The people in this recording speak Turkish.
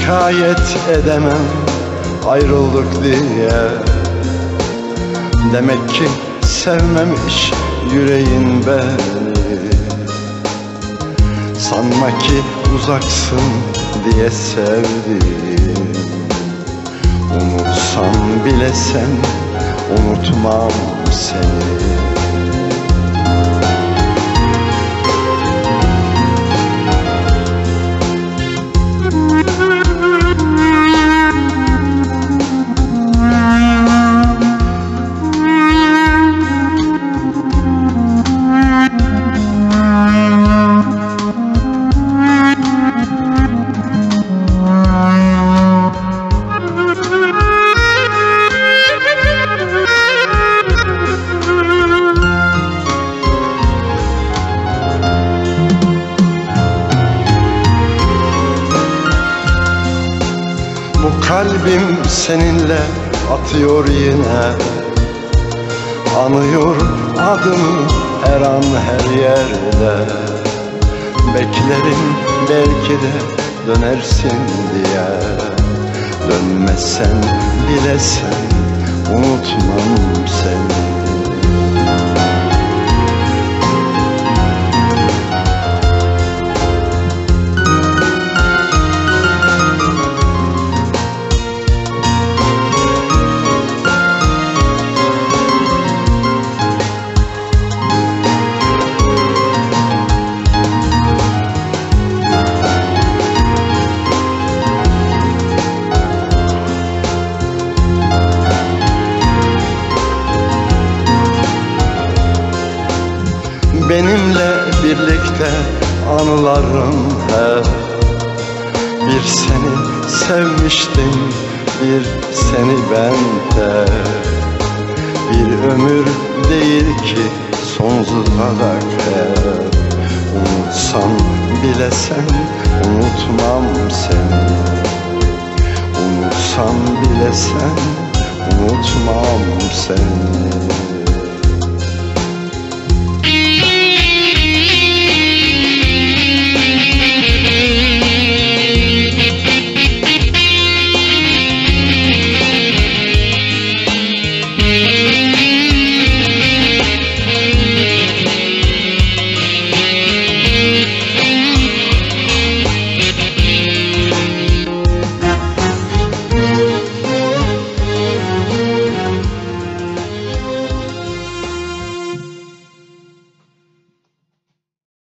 şikayet edemem ayrıldık diye. Demek ki sevmemiş yüreğin beni. Sanma ki uzaksın diye sevdim. Unutsan bile sen, unutmam seni. Bu kalbim seninle atıyor yine. Anıyor adını her an her yerde. Beklerim belki de dönersin diye. Dönmezsen bile sen, unutmam seni. Benimle birlikte anılarım hep. Bir seni sevmiştim, bir seni ben de. Bir ömür değil ki sonsuza dek hep. Unutsan bile sen, unutmam seni. Unutsan bile sen, unutmam seni.